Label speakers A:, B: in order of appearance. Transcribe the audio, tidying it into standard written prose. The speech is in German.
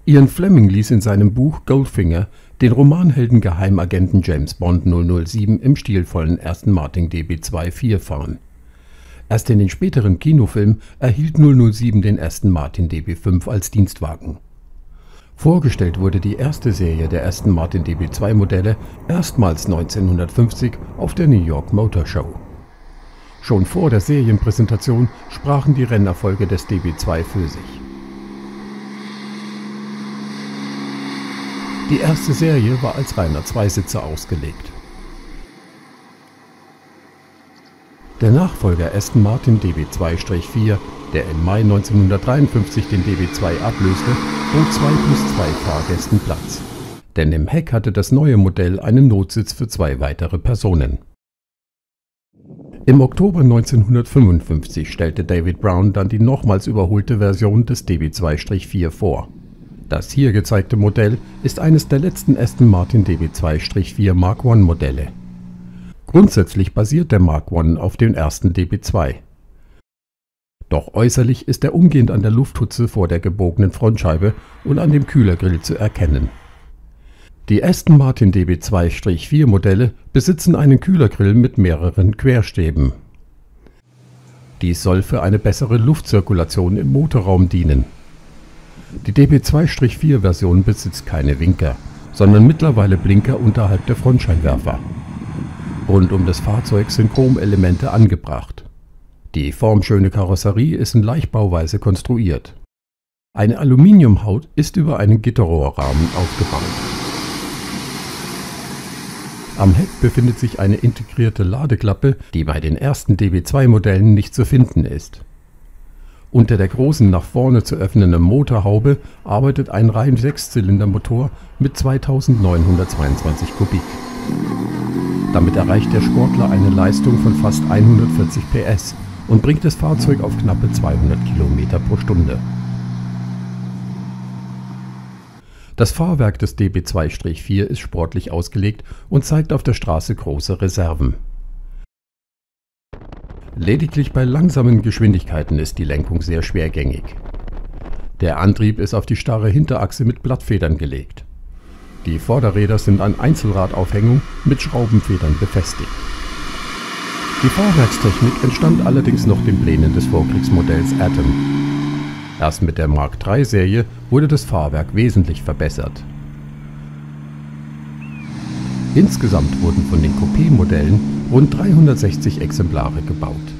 A: Ian Fleming ließ in seinem Buch Goldfinger den Romanhelden Geheimagenten James Bond 007 im stilvollen Aston Martin DB2-4 fahren. Erst in den späteren Kinofilmen erhielt 007 den Aston Martin DB5 als Dienstwagen. Vorgestellt wurde die erste Serie der Aston Martin DB2-Modelle erstmals 1950 auf der New York Motor Show. Schon vor der Serienpräsentation sprachen die Rennerfolge des DB2 für sich. Die erste Serie war als reiner Zweisitzer ausgelegt. Der Nachfolger Aston Martin DB2-4, der im Mai 1953 den DB2 ablöste, bot 2 + 2 Fahrgästen Platz. Denn im Heck hatte das neue Modell einen Notsitz für 2 weitere Personen. Im Oktober 1955 stellte David Brown dann die nochmals überholte Version des DB2-4 vor. Das hier gezeigte Modell ist eines der letzten Aston Martin DB2-4 Mark I Modelle. Grundsätzlich basiert der Mark I auf dem ersten DB2. Doch äußerlich ist er umgehend an der Lufthutze vor der gebogenen Frontscheibe und an dem Kühlergrill zu erkennen. Die Aston Martin DB2-4 Modelle besitzen einen Kühlergrill mit mehreren Querstäben. Dies soll für eine bessere Luftzirkulation im Motorraum dienen. Die DB2-4 Version besitzt keine Winker, sondern mittlerweile Blinker unterhalb der Frontscheinwerfer. Rund um das Fahrzeug sind Chromelemente angebracht. Die formschöne Karosserie ist in Leichtbauweise konstruiert. Eine Aluminiumhaut ist über einen Gitterrohrrahmen aufgebaut. Am Heck befindet sich eine integrierte Ladeklappe, die bei den ersten DB2-Modellen nicht zu finden ist. Unter der großen nach vorne zu öffnenden Motorhaube arbeitet ein rein 6-Zylinder-Motor mit 2922 Kubik. Damit erreicht der Sportler eine Leistung von fast 140 PS und bringt das Fahrzeug auf knappe 200 km pro Stunde. Das Fahrwerk des DB2-4 ist sportlich ausgelegt und zeigt auf der Straße große Reserven. Lediglich bei langsamen Geschwindigkeiten ist die Lenkung sehr schwergängig. Der Antrieb ist auf die starre Hinterachse mit Blattfedern gelegt. Die Vorderräder sind an Einzelradaufhängung mit Schraubenfedern befestigt. Die Fahrwerkstechnik entstammt allerdings noch den Plänen des Vorkriegsmodells Atom. Erst mit der Mark III-Serie wurde das Fahrwerk wesentlich verbessert. Insgesamt wurden von den Coupé-Modellen rund 360 Exemplare gebaut.